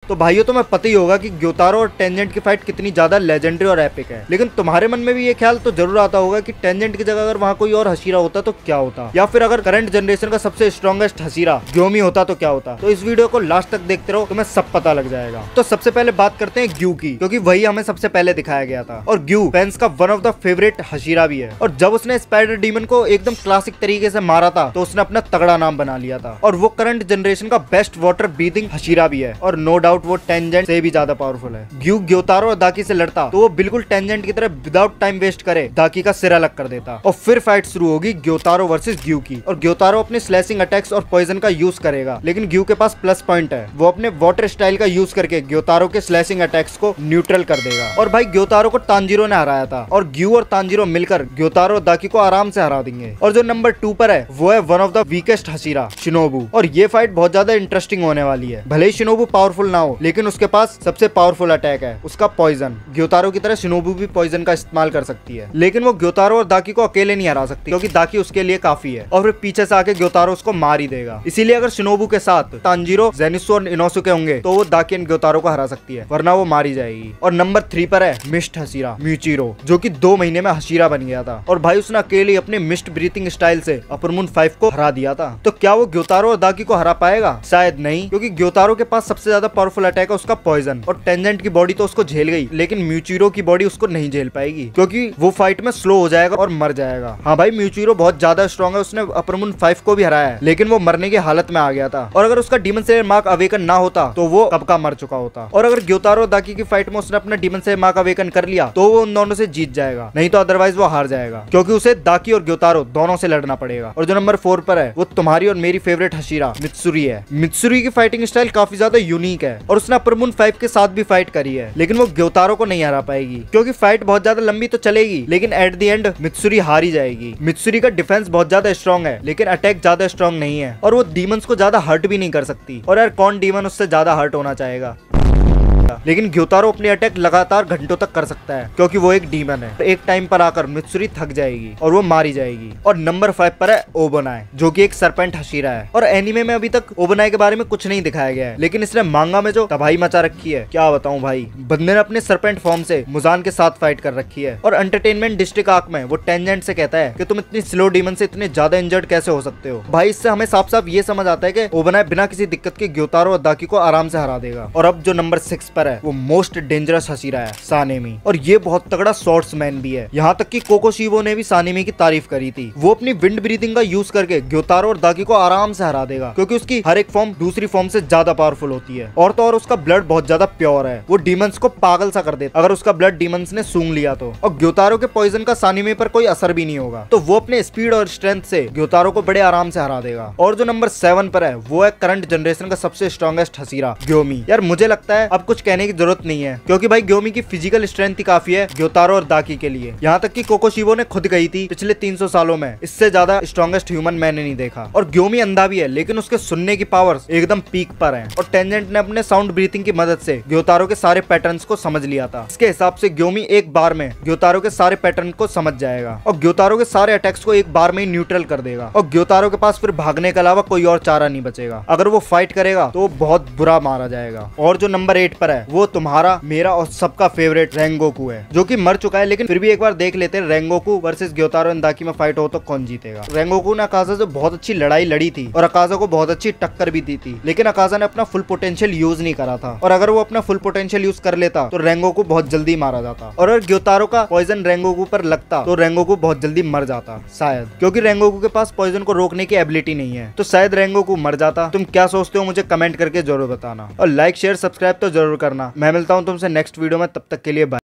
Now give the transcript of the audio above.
तो भाइयों तुम्हें पता ही होगा कि ग्योतारो और टेंजेंट की फाइट कितनी ज्यादा लेजेंडरी और एपिक है, लेकिन तुम्हारे मन में भी ये ख्याल तो जरूर आता होगा कि टेंजेंट की जगह अगर वहाँ कोई और हशीरा होता तो क्या होता, या फिर अगर करंट जनरेशन का सबसे स्ट्रॉन्गेस्ट हशीरा ग्योमी होता तो क्या होता। तो इस वीडियो को लास्ट तक देखते रहो, तुम्हें सब पता लग जाएगा। तो सबसे पहले बात करते हैं ग्यू की, क्योंकि वही हमें सबसे पहले दिखाया गया था और ग्यू फैंस का one of the favourite hashira भी है। और जब उसने स्पाइडर डीमन को एकदम क्लासिक तरीके से मारा था तो उसने अपना तगड़ा नाम बना लिया था, और वो करंट जनरेशन का बेस्ट वाटर ब्रीथिंग हशीरा भी है, और नो डाउट वो टेंजेंट से भी ज्यादा पावरफुल है। ग्यू ग्योतारो और दाकी से लड़ता तो वो बिल्कुल टेंजेंट की तरह विदाउट टाइम वेस्ट करे दाकी का सिर अलग कर देता, और फिर फाइट शुरू होगी ग्योतारो वर्सेस ग्यू की। और ग्योतारो अपने स्लैशिंग अटैक्स और पॉइजन का यूज करेगा, लेकिन ग्यू के पास प्लस पॉइंट है, वो अपने वाटर स्टाइल का यूज करके ग्योतारो के स्लैशिंग अटैक्स को न्यूट्रल कर देगा। और भाई ग्योतारो को तांजीरो ने हराया था, और ग्यू और तांजीरो मिलकर ग्योतारो और दाकी को आराम से हरा देंगे। और जो नंबर 2 पर है वो है one of the weakest hashira Shinobu, और ये फाइट बहुत ज्यादा इंटरेस्टिंग होने वाली है। भले ही शिनोबू पावरफुल ना हो, लेकिन उसके पास सबसे पावरफुल अटैक है उसका पॉइजन। ग्योतारो की तरह शिनोबू भी पॉइजन का इस्तेमाल कर सकती है, लेकिन वो ग्योतारो और दाकी को अकेले नहीं हरा सकती, क्योंकि दाकी उसके लिए काफी है, और फिर पीछे से आके ग्योतारो उसको मार ही देगा। इसीलिए अगर शिनोबू के साथ तांजीरो, जेनिसु और इनोसुके होंगे तो वो दाकी एंड ग्योतारो को हरा सकती है, वरना वो मारी जाएगी। और नंबर 3 पर है मिस्ट हशीरा म्यूचिरो, जो कि 2 महीने में हशीरा बन गया था, और भाई उसने अकेले अपने मिस्ट ब्रीथिंग स्टाइल से अपर मून 5 को हरा दिया था। तो क्या वो ग्योतारो और दाकी को हरा पाएगा? शायद नहीं, क्योंकि ग्योतारो के पास सबसे ज्यादा पावरफुल अटैक है उसका पॉइजन, और टेंजेंट की बॉडी तो उसको झेल गई, लेकिन म्यूचिरो की बॉडी उसको नहीं झेल पाएगी, क्योंकि वो फाइट में स्लो हो जाएगा और मर जाएगा। हाँ भाई, म्यूचिरो बहुत ज्यादा स्ट्रॉन्ग है, उसने अपर मून 5 को भी हराया है, लेकिन वो मरने की हालत में आ गया था, और अगर उसका डीमन स्लेयर मार्क अवेकन ना होता तो वो कब का मर चुका होता। और अगर ग्योतारो और दाकी की फाइट में उसने अपना डीमन स्लेयर मार्क अवेकन कर लिया तो वो उन दोनों से जीत जाएगा, नहीं तो अदरवाइज वो हार जाएगा, क्योंकि उसे दाकी और ग्योतारो दोनों से लड़ना पड़ेगा। और जो नंबर 4 पर है वो तुम्हारी और मेरी फेवरेट हशीरा मित्सुरी है। मित्सुरी की फाइटिंग स्टाइल काफी ज्यादा यूनिक है, और उसने अपर मून 5 के साथ भी फाइट करी है, लेकिन वो ग्योतारो को नहीं हरा पाएगी, क्योंकि फाइट बहुत ज्यादा लंबी तो चलेगी, लेकिन एट द एंड मित्सुरी हार ही जाएगी। मित्सुरी का डिफेंस बहुत ज्यादा स्ट्रॉन्ग है, लेकिन अटैक ज्यादा स्ट्रॉन्ग नहीं है, और वो डीमंस को ज्यादा हर्ट भी नहीं कर सकती, और यार कौन डीमन उससे ज्यादा हर्ट होना चाहेगा। लेकिन ग्योतारो अपनी अटैक लगातार घंटों तक कर सकता है, क्योंकि वो एक डीमन है। एक टाइम पर आकर मित्सुरी थक जाएगी और वो मारी जाएगी। और नंबर 5 पर है ओबोनाई, जो कि एक सरपेंट हशीरा है, और एनिमे में अभी तक ओबोनाई के बारे में कुछ नहीं दिखाया गया है, लेकिन इसने मांगा में जो तबाही मचा रखी है क्या बताऊं भाई। बंदे ने अपने सरपेंट फॉर्म से मुजान के साथ फाइट कर रखी है, और एंटरटेनमेंट डिस्ट्रिक्ट आर्क में वो टेंजेंट से कहता है कि तुम इतनी स्लो डीमन से इतने ज्यादा इंजर्ड कैसे हो सकते हो। भाई इससे हमें साफ साफ ये समझ आता है कि ओबोनाई बिना किसी दिक्कत के ग्योतारो और दाकी को आराम से हरा देगा। और अब जो नंबर 6 पर है वो मोस्ट डेंजरस हशीरा है सानेमी, और ये बहुत तगड़ा स्वॉर्ड्समैन भी है। यहाँ तक कि कोकोशीबो ने भी सानेमी की तारीफ करी थी। वो अपनी विंड ब्रीथिंग का यूज करके ग्योतारो और दाकी को आराम से हरा देगा, क्योंकि उसकी हर एक फॉर्म दूसरी फॉर्म से ज्यादा पावरफुल होती है, और तो और उसका ब्लड बहुत ज्यादा प्योर है, वो डीमंस को पागल सा कर देता अगर उसका ब्लड डीमंस ने सूंघ लिया तो। और ग्योतारो के पॉइजन का सानेमी पर कोई असर भी नहीं होगा, तो वो अपने स्पीड और स्ट्रेंथ से ग्योतारो को बड़े आराम से हरा देगा। और जो नंबर 7 पर है वो है करंट जनरेशन का सबसे स्ट्रॉन्गेस्ट हशीरा ग्योमी। यार मुझे लगता है अब कुछ कहने की जरूरत नहीं है, क्योंकि भाई ग्योमी की फिजिकल स्ट्रेंथ ही काफी है ग्योतारो और दाकी के लिए। यहाँ तक कि कोकोशीबो ने खुद कही थी पिछले 300 सालों में इससे ज्यादा स्ट्रॉन्गेस्ट ह्यूमन मैंने नहीं देखा। और ग्योमी अंधा भी है, लेकिन उसके सुनने की पावर्स एकदम पीक पर हैं। और टेंजेंट ने अपने साउंड ब्रीथिंग की मदद से ग्योतारो के सारे पैटर्न्स को समझ लिया था। इसके हिसाब से ग्योमी एक बार में ग्योतारो के सारे पैटर्न को समझ जाएगा, और ग्योतारो के सारे अटैक्स को एक बार में ही न्यूट्रल कर देगा, और ग्योतारो के पास फिर भागने के अलावा कोई और चारा नहीं बचेगा। अगर वो फाइट करेगा तो वो बहुत बुरा मारा जाएगा। और जो नंबर 8 पर है वो तुम्हारा, मेरा और सबका फेवरेट रेंगोकू है, जो कि मर चुका है, लेकिन फिर भी एक बार देख लेते हैं Rengoku versus Gyutaro and Daki में फाइट हो तो कौन जीतेगा। रेंगोकू ने अकाजा से बहुत अच्छी लड़ाई लड़ी थी, और अकाजा को बहुत अच्छी टक्कर भी दी थी, लेकिन अकाजा ने अपना फुल पोटेंशियल यूज नहीं करा था, और अगर वो अपना फुल पोटेंशियल यूज कर लेता तो रेंगोकू बहुत जल्दी मारा जाता, और अगर ग्योतारो का पॉइजन रेंगोकू पर लगता तो रेंगोकू बहुत जल्दी मर जाता शायद, क्योंकि रेंगोकू के पास पॉइजन को रोकने की एबिलिटी नहीं है, तो शायद रेंगोकू मर जाता। तुम क्या सोचते हो मुझे कमेंट करके जरूर बताना, और लाइक शेयर सब्सक्राइब तो जरूर करना। मैं मिलता हूँ तुमसे नेक्स्ट वीडियो में, तब तक के लिए बाय।